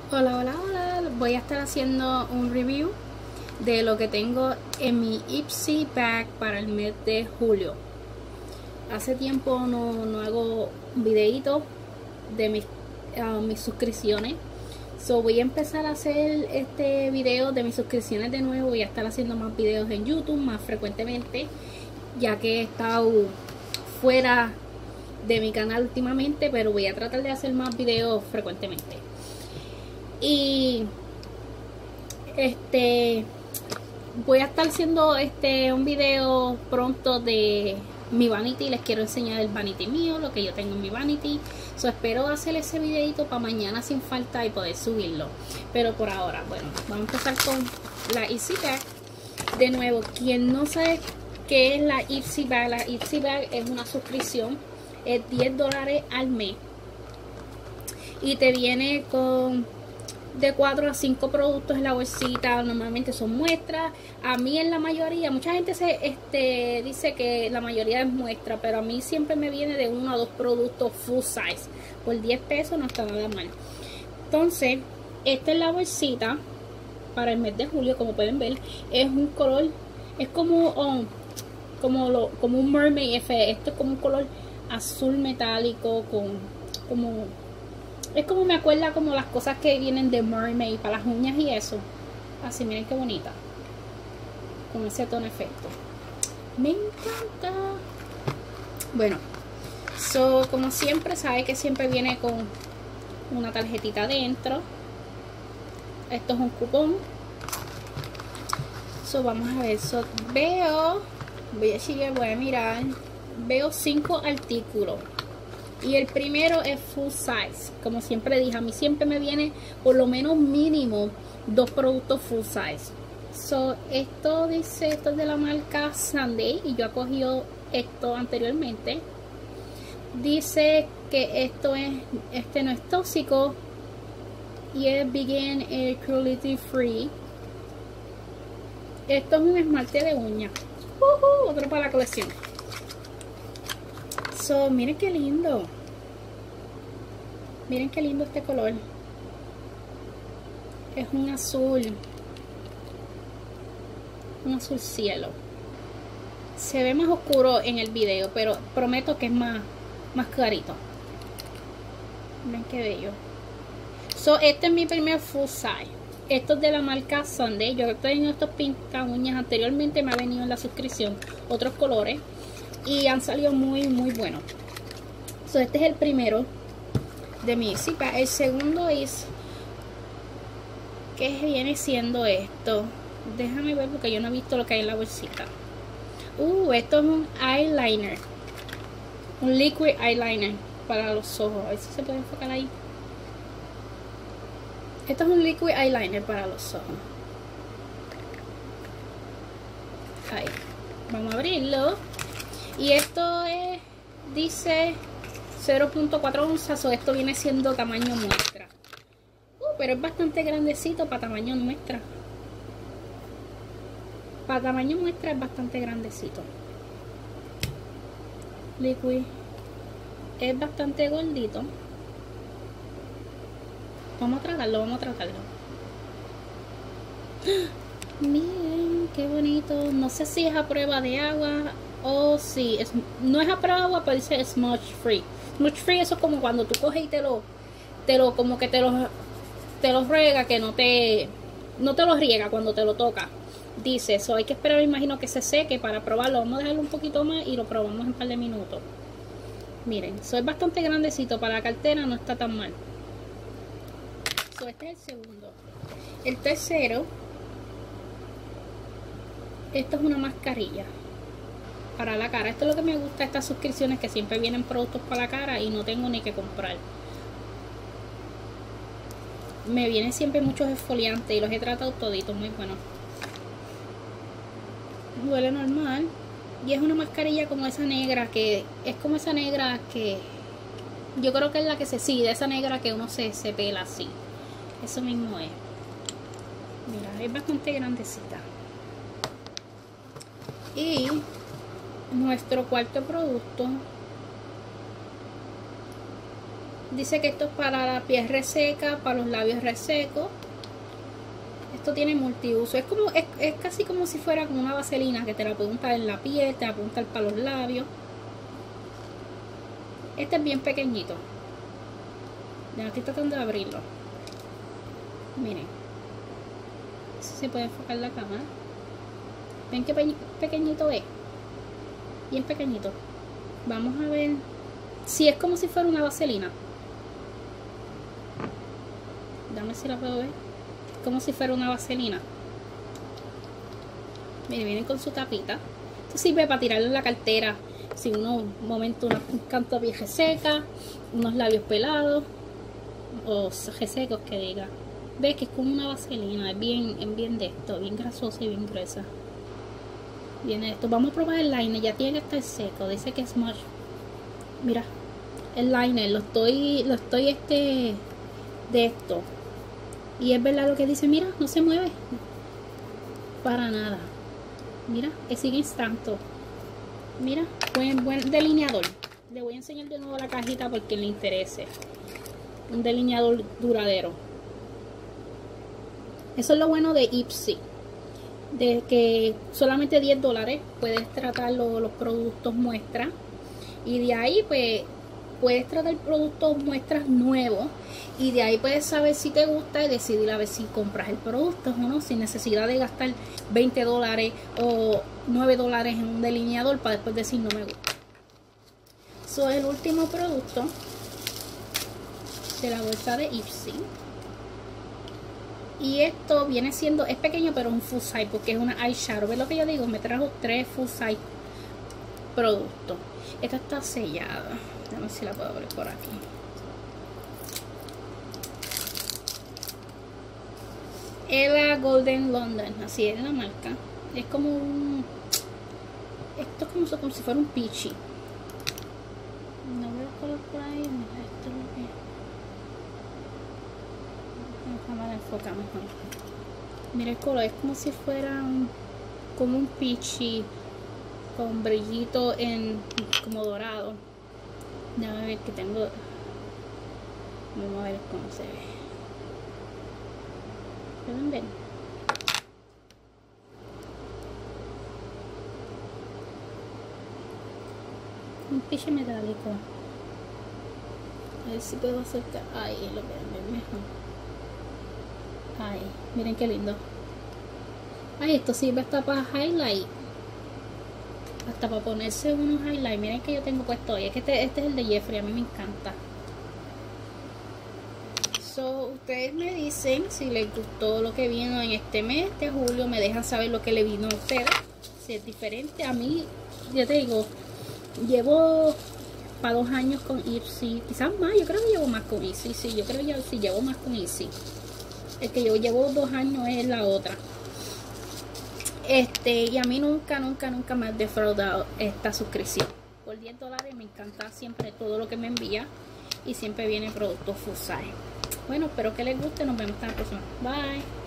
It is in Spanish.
Hola, hola, hola. Voy a estar haciendo un review de lo que tengo en mi Ipsy bag para el mes de julio. Hace tiempo no hago videíto de mis suscripciones. So voy a empezar a hacer este video de mis suscripciones de nuevo. Voy a estar haciendo más videos en YouTube más frecuentemente, ya que he estado fuera de mi canal últimamente, pero voy a tratar de hacer más videos frecuentemente. Y voy a estar haciendo un video pronto de mi vanity. Les quiero enseñar el vanity mío, lo que yo tengo en mi vanity. Espero hacer ese videito para mañana sin falta y poder subirlo. Pero por ahora, bueno, vamos a empezar con la Ipsy Bag. De nuevo, quien no sabe qué es la Ipsy Bag, la Ipsy Bag es una suscripción, es $10 al mes y te viene con de 4 a 5 productos en la bolsita. Normalmente son muestras. A mí en la mayoría, mucha gente dice que la mayoría es muestra, pero a mí siempre me viene de 1 a 2 productos full size. Por 10 pesos no está nada mal. Entonces, esta es la bolsita para el mes de julio. Como pueden ver, es un color, es como un mermaid effect. Esto es como un color azul metálico es como me acuerda como las cosas que vienen de mermaid para las uñas y eso. Así, miren qué bonita. Con ese tono efecto. Me encanta. Bueno, como siempre, sabe que siempre viene con una tarjetita dentro. Esto es un cupón. Vamos a ver. Voy a mirar. Veo 5 artículos. Y el primero es full size. Como siempre dije, a mí siempre me viene por lo menos mínimo 2 productos full size. Esto dice, esto es de la marca Sunday y yo he cogido esto anteriormente. Dice que esto no es tóxico y es vegan y cruelty free. Esto es un esmalte de uña. Otro para la colección. Miren qué lindo. Miren qué lindo este color. Es un azul cielo. Se ve más oscuro en el video, pero prometo que es más clarito. Miren qué bello. Este es mi primer full size. Esto es de la marca Sunday. Yo he tenido estos pinta uñas anteriormente, me ha venido en la suscripción otros colores y han salido muy buenos. Este es el primero de mi Ipsy Bag. El segundo es, ¿qué viene siendo esto? Déjame ver porque yo no he visto lo que hay en la bolsita. Esto es un eyeliner, un liquid eyeliner para los ojos. A ver si se puede enfocar ahí. Esto es un liquid eyeliner para los ojos. Ahí. Vamos a abrirlo. Y esto dice 0.4 onzas, esto viene siendo tamaño muestra. Pero es bastante grandecito para tamaño muestra. Para tamaño muestra es bastante grandecito. Liquid es bastante gordito. Vamos a tratarlo. Miren qué bonito. No sé si es a prueba de agua o si no es a prueba de agua, pero dice smudge free. Smudge free, eso es como cuando tú coges y te lo riega, que no te lo riega cuando te lo toca. Dice eso, hay que esperar, me imagino, que se seque para probarlo. Vamos a dejarlo un poquito más y lo probamos en un par de minutos. Miren, es bastante grandecito para la cartera, no está tan mal. Este es el segundo. El tercero, esto es una mascarilla para la cara. Esto es lo que me gusta de estas suscripciones, que siempre vienen productos para la cara y no tengo ni que comprar. Me vienen siempre muchos exfoliantes y los he tratado toditos, muy buenos. Huele normal. Y es una mascarilla como esa negra, que es como esa negra que yo creo que es la que de esa negra que uno se pela así. Eso mismo es. Mira, es bastante grandecita. Y nuestro cuarto producto Dice que esto es para la piel reseca, para los labios resecos. Esto tiene multiuso. Es casi como si fuera como una vaselina que te la puede untar en la piel, te la puede untar para los labios. Este es bien pequeñito. Ya estoy tratando de abrirlo. Miren. Eso se puede enfocar la cámara. ¿Ven qué pequeñito es? Bien pequeñito. Vamos a ver si es como si fuera una vaselina. Dame si la puedo ver. Como si fuera una vaselina. Miren, vienen con su tapita. Esto sirve para tirarlo en la cartera. Si uno un momento un canto de piel reseca, unos labios pelados o resecos que diga. Ves que es como una vaselina, es bien de esto, bien grasosa y bien gruesa. Viene esto. Vamos a probar el liner, ya tiene que estar seco. Dice que es smudge. Mira, el liner lo estoy de esto. Y es verdad lo que dice, mira, no se mueve para nada. Mira, que sigue instanto. Mira, buen delineador. Le voy a enseñar de nuevo la cajita porque le interese. Un delineador duradero. Eso es lo bueno de Ipsy. De que solamente $10 puedes tratar los productos muestras. Y de ahí pues puedes tratar productos muestras nuevos. Y de ahí puedes saber si te gusta y decidir a ver si compras el producto o no. Sin necesidad de gastar $20 o $9 en un delineador para después decir no me gusta. Eso es el último producto de la bolsa de Ipsy. Y esto viene siendo, es pequeño pero un full size porque es una eyeshadow. ¿Ves lo que yo digo? Me trajo 3 full size productos. Esta está sellada. A ver si la puedo abrir por aquí. Eva Golden London, así es la marca. Es como un... Esto es como si fuera un peachy. No veo el color por ahí. Mira, esto es lo que... La cámara enfoca mejor. Mira el color, es como si fuera como un peachy con brillito como dorado. Déjame ver que tengo... Vamos a ver cómo se ve. ¿Pueden ver? Un peachy metálico. A ver si puedo acercar. Ahí lo pueden ver mejor. Ay, miren qué lindo. Ay, esto sirve hasta para highlight. Hasta para ponerse unos highlights. Miren que yo tengo puesto hoy. Es que este es el de Jeffree. A mí me encanta. So, ustedes me dicen si les gustó lo que vino en este mes de julio. Me dejan saber lo que le vino a ustedes. Si es diferente. A mí, ya te digo, llevo para 2 años con Ipsy. Quizás más. Yo creo que llevo más con Ipsy. Sí, yo creo que sí, llevo más con Ipsy. El que yo llevo 2 años es la otra. Y a mí nunca me ha defraudado esta suscripción. Por $10 me encanta siempre todo lo que me envía. Y siempre viene producto full size. Bueno, espero que les guste. Nos vemos hasta la próxima. Bye.